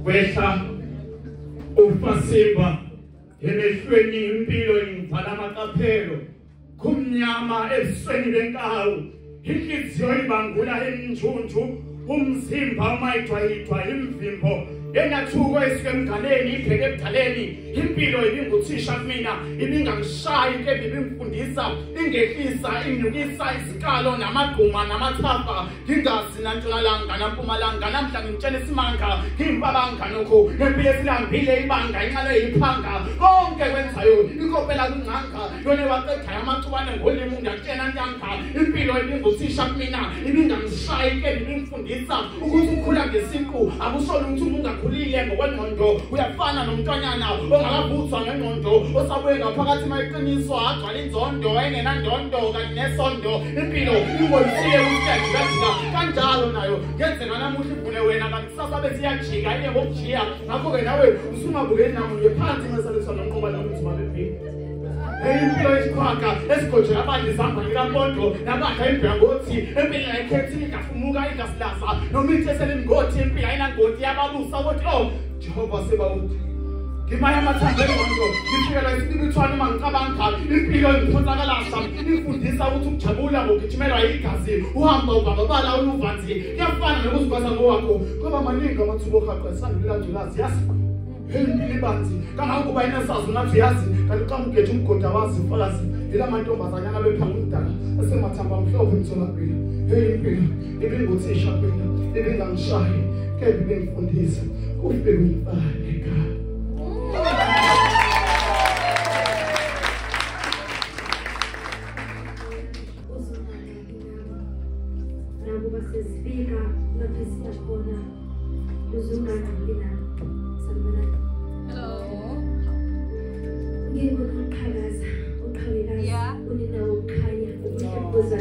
kwehla ufasimba emehlweni impilo ingivala amaqaphelo kumnyama ebusweni benkawu inhliziyo ibangula emnjunju umzimba umayithwayithwa imvimbo enathuko esikemganeni ibheke ebudaleni impilo ibinguthisha kumina ibingangishayi ke ibingifundisa ingehlisa inyukisa isikalo namagquma namathafa ngingazi nantshonalanga nampumalanga namhla ngitshela isimanga ngimpabanga nokho empilo esilambile ibanga inqalo yiphanga konke kwenzayo ikopela kunganga yona waqedaya amathubane ngolimi ngiyakutshela nyanka impilo ibinguthisha kumina ibingangishayi ke ibingifundisa ukuthi ukukhula ngesiqu akusona ukuthi umuntu khulile ngokwengqondo uyafana nomntwanyana ongakavuthwa ngengqondo osabuye ngaphakathi mayiqiniso agcwala inzondo engenandondo kanti nesondo impilo ingoyisile ukujika kanjalo nayo ngenzeka namuhla ivune wena kanti kusasa bese iyajika iye ngokujiya ngakho-ke nawe usungabukeli namunye phansi ngesaliswa nomqoba lamuthima bephila impilo yesikhwaga esigojela abanye izamba likampondo nabakha imbyangothi empilo ayikhethi ingafumuka ingasilaza noma ithi eselimngoti impilo ayinangoti yababusa ukuthi oh Jehova sebawuthi ngimaya amathambo engqondo ngifikela isibibithwana uma ngicabanga impilo ingiphonsakalasa ingifundisa ukuthi ukujabula ngokugijimelwa igazi uhamba ubababala uluvanzi kuyafana nokuzibasa ngowakho ngoba maningi amathuba ohaqwa esandulilangculazi yazi Libanzi, kangangokuba inasazi ngathi yazi kanti xa ugeje umgoda wazi mfakazi ila mantombazanyana bephanga umdala asemathamba mhlophe emtholampilo impilo ibinguthisha kuphela ibingangishayi kepha ibingifundisa kufike umfana ekhaya nakuba sesifika lapha siyabona uzungana mina Ngikuqhakaza uqhawekazi uninawo ukhanya ukubuza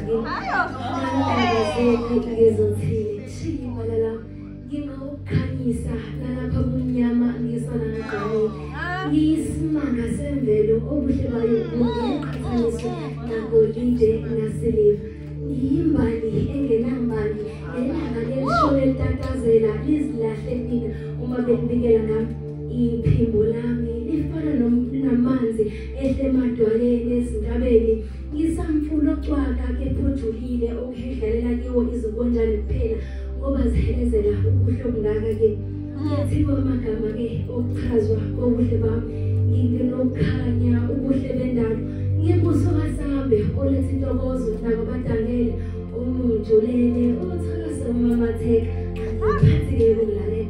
ngini ngezothile shiyimalala ngingawukhanyisa nalapha kumnyama ngisona ngqani ngiyisimanga semvelo obuhle bayo bungiqhathaniswa nagolide nasiliva ngiyimbali engenambali elanga lelishone litatazela lizilahle mina uma benibikela ngami iphimbo lami lifana namanzi ehle emadwaleni ezintabeni ngisamfulo ocwaka kephujulile okuhedlalela kiwo izinkonjane kuphela ngoba zihelezela ubuhle obungaka-ke ngiyathiwa amagama-ke okuchazwa kobuhle bami ngingenokukhanya ubuhle bendalo ngibuso kasambe oletha intokozo nakabadangele umujulele othakase umamatheka ngiphathi-ke ukulalela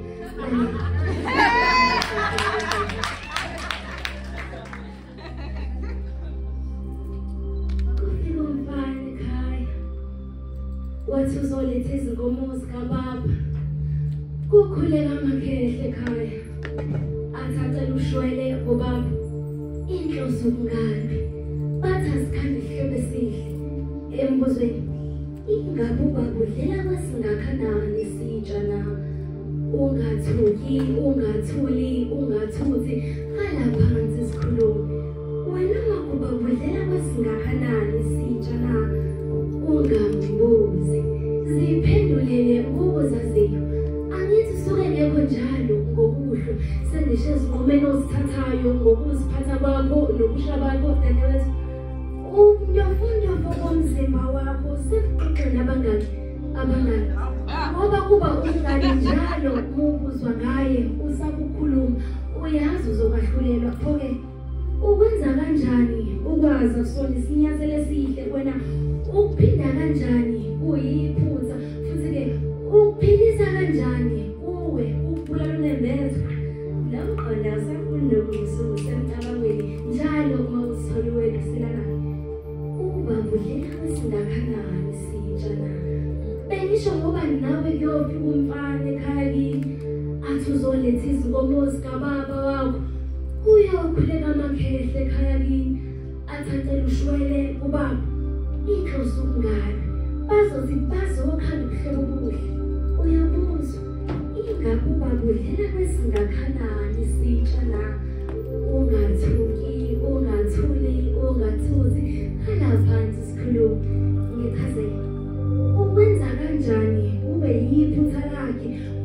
kufika umfana ekhaya wathi uzoletha izinkomo zikababa kukhuleka amakhehle ekhaya athathela ushwele ngobaba inhloso kungani bathi asikhande ihlebe sihle embuzweni ingabe ubabudlela kwasingakanani sitsha na ungathuki ungathuli ungathuthi hala phansi sikhulume wena makuba budlela kwasingakanani sitsha na ungambuzi ziphendulele ngokuzaziyo angithi suke ngekho njalo ngokuhlwa sendishe ezinqumeni ozithathayo ngokuziphatha kwakho nokusha bakho dadewethu unyofonyofo komzimba wakho sekuxoxe nabangani ngoba kuba ungani njalo mubuzwa ngaye usakukhuluma uyazi uzokahlulelwa pho-ke ukwenza kanjani ukwazi akusona isinyathelo esihle wena ukuphinda kanjani kuyiphutha futhi-ke ukuphilisa kanjani kuwe ukubulala unembeza lawo qonda asakunokusuku semcabangweni njalo uma uzitholiwe kusilakani ukuba budlela kwesingakanani sitsha na bengisho ngoba nawe kuyofika umfana ekhaya kini athi uzoletha izinkomo zikababa wakho uyokhuleka amakhehle ekhaya kini athathele ushwele kubaba inhloso kungani bazothi bazokhanda ubuhlobo obuhle uyabuzwa ingabe uba budlela kwesingakanani sitsha na ungathuki ungathuli ungathuthi hala phansi sikhulume ngichazela ukwenza kanjani ube yiphutha lakhe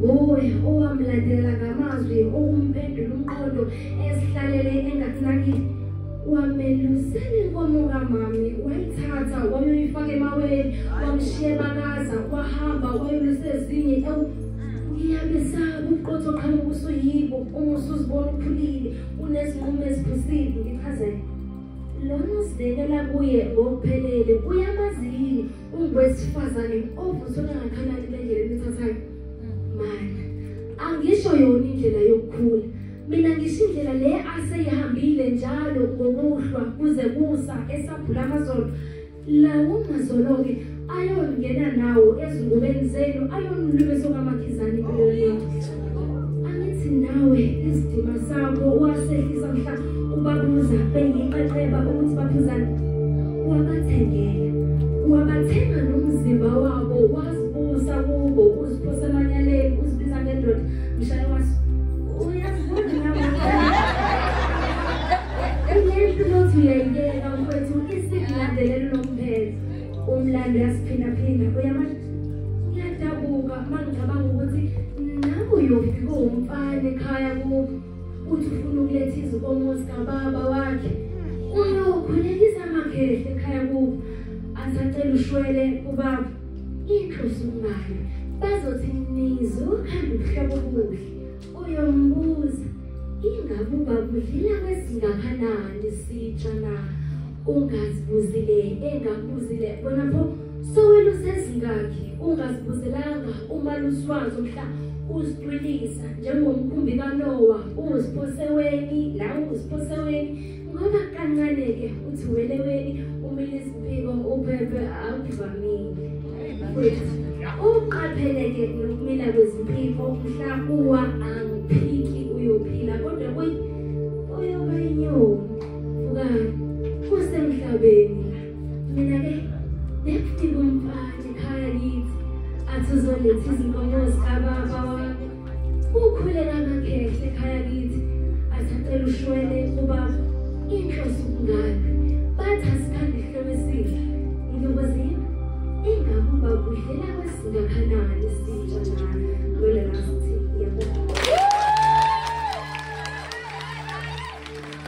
nguwe owamlandela ngamazwi okumphendula umqondo esihlalele engathinakile. Wamelusela inkomo kamami, wayithatha wayoyifaka emaweni, wamshiya bakaza, wahamba wayolusa ezinye. Ngiyabesaba ubuqotho qhamuka usuyibo, uma usuzibona uphulile, unezinqumo eziphusile. Ngichazele lona usibekela kuye ngokuphelele, uyamazini ungowesifazane ovuswe ngakhalani kule ndlela enithathayo. Mana angisho yona indlela yokukhula, mina ngisho indlela le aseyihambile njalo ngokuhlwa kuze kusa esaphula amazolo. Lawo mazolo-ke ayongena nawo ezingubeni zenu, ayonilwisa okamakizane kulo. Angithi nawe isidima sakho wasehlisa mhla ubabuza bengiqeqeba ukuthi baphuzane. Wabathenga nomzimba wabo, wazibusa kubo, uziphosa amanyaleni, uzibiza ngendoda. Mshaya waso uyazibona nawe uyehlu lothi uyayiyeka mfowethu, isilandelelo lomphelo umlando yasiphindaphinda. Uyamanje ngiyadabuka mangicabanga ukuthi nawe uyofika umfana ekhaya kubo uthi ufuna ukuletha izinkomo zikababa wakhe, uyokhulekisa amakhehle ekhaya kubo, asacela ushwele ubaba. Inhloso ngayo bazothi nizo ukhanda ubuhlobo obuhle. Uyombuza ingabe ubaba udlila kwesingakanani sitsha na, ungazibuzile engakubuzile bona pho sowena usezingakhi, ungazibuzelanga umaluswazi mhla uzitwilisa njengomkhumbi kaNowa, uziphoseweni la uziphoseweni. Ngoba kancane-ke uthi weleweni umile izimpiko uphephe akuvamile. Uqaphele-ke nokumila kwezimpiko, mhla uwa angiphiki uyophila kodwa uyoba inyoni vuka kusemhlabeni. Mina-ke nekufika umfana ekhaya kithi athi uzoletha izinkomo zikababa wami, ukhule kamakhehle ekhaya kithi asacela ushwele ubaba. Inhloso kungaphi bathi asikhande ihloko esihle. Ngiyobuzima ingabe ubaba udlela kwesingakanani sitsha na